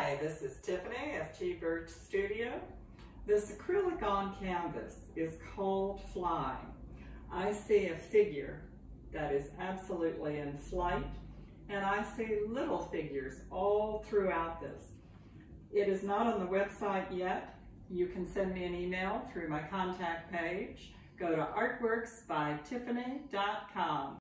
Hi, this is Tiffany of Tiffany Birch Studio. This acrylic on canvas is called Flying. I see a figure that is absolutely in flight, and I see little figures all throughout this. It is not on the website yet. You can send me an email through my contact page. Go to artworksbytiffany.com.